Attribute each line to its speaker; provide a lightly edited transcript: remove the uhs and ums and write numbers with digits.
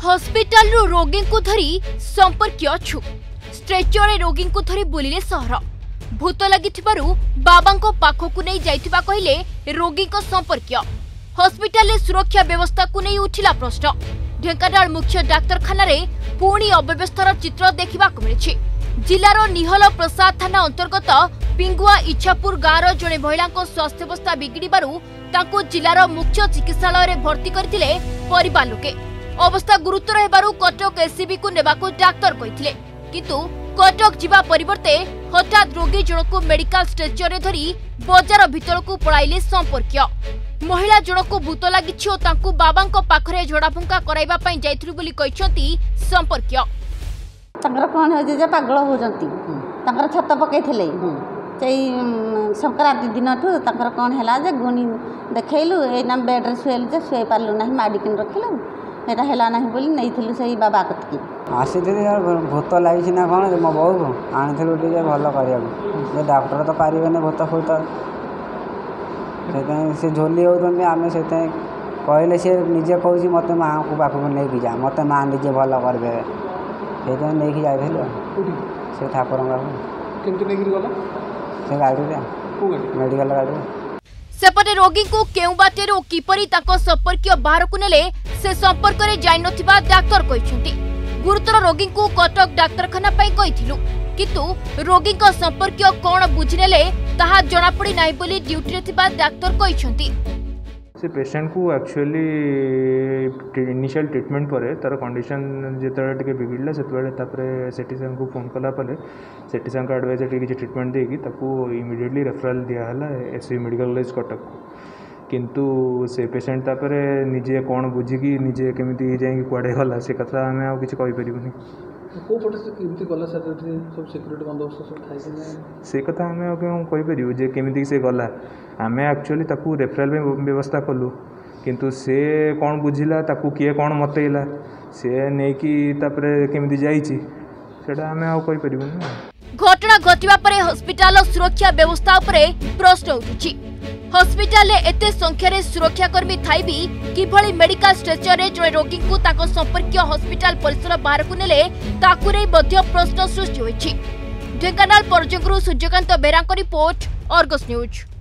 Speaker 1: Hospital रू रोगी को धरी संपर्क छु स्ट्रेचर रोगी को धरी बुलिले सहर भूत लगी बाबा पाखक नहीं जाइथिबा कहले रोगी को संपर्क हॉस्पिटल रे सुरक्षा व्यवस्था को नहीं उठिला प्रश्न। ढेंकानाल मुख्य डाक्तरखाना रे पुणी अव्यवस्थार चित्र देखा मिली। जिलार निहल प्रसाद थाना अंतर्गत पिंगुआ इच्छापुर गाँव जड़े महिला स्वास्थ्यावस्था बिगिड़ू जिलार मुख्य चिकित्सालय में भर्ती करथिले परिवार लोके। अवस्था गुरुतर हेबारु कटक एससीबी को नेबाको डाक्तर कहिथिले, किंतु कटक जिबा परिवर्ते हठात रोगी जनक मेडिकल स्ट्रेचर रे धरी बाजार भितर को पळाइले संपर्क। महिला जनक भूत लागिछि ओ तांकु बाबांको पाखरे झड़ाफुंका कराइबा पई जाइथिलु बोली कहिसंती संपर्क।
Speaker 2: तांकर कोन हो जे पागल हो जंती तांकर छत पकैथिले सेई संक्रांति दिन ठू तांकर कोन हैला जे गुनी देखैलु ए नाम बेड रे सुएल जे सुए पालु नाही मेडिकल रखिलु एटा हैला नाही बोली नैथिलु सेई बाबा कतकी
Speaker 3: आसीथिले यार भूत लागिछि ना कोन मो बहु आनिथिलु टिके भलो करिया जे डॉक्टर तो पारिबेने भूत होत से झोली होतन आमे सेते कहले से निजे कहूछि मते मां को पाखु नै कि जा मते मां निजे भलो करबे सेते नै कि जाइथिलु से ठाकुर बाबू
Speaker 4: केमति नै कि गला
Speaker 3: से गाड़ी रे मेडिकल गाड़ी
Speaker 1: सेपटे रोगी को केउ बाटे रो किपरि ताको संपर्क बाहर को नेले से संपर्क रे जाय नथिबा डाक्टर कहिसंती। गुरुतर रोगी को कटक डाक्तरखाना पई कहिथिलु, किंतु रोगी को संपर्क कोन बुझिनेले ताहा जणा पड़ी नाही बोली ड्यूटी रे थिबा डाक्टर कहिसंती।
Speaker 4: से पेशेंट को एक्चुअली इनिशियल ट्रीटमेंट पर तार कंडीशन जिते टे बिगड़ला से सेटिसन को फोन कला सेटिसन का एडवाइस किसी ट्रीटमेंट देकी इमिडिएटली रेफरल दिहला एससीबी मेडिकल कॉलेज कटक। किंतु से पेशेंट तापर निजे कौन बुझिकी निजे केमी जाए कुआडे गला से कथा आम आ कि से कथा आम कहीपर जे केमी से गला आम एक्चुअली ताकू रेफरल में व्यवस्था कलु, किंतु से कौन बुझिला ताकू किए कौन मतैला से नहीं कि केमी जाइछि सेटा आम आ कहीपर।
Speaker 1: घटना घटिबा परे हॉस्पिटल सुरक्षा व्यवस्था उपरे प्रश्न उठुछि। हॉस्पिटल एते संख्या रे सुरक्षाकर्मी थाई भी किभली मेडिकल स्ट्रेचर रे जड़े रोगी को ताको संपर्क हॉस्पिटल परिसर बाहर को नेले ताकू रे मध्य प्रश्न सृष्टि होइछि। ढेंकानाल परजंगरू सूर्यकांत बेरांक रिपोर्ट, अर्गस न्यूज।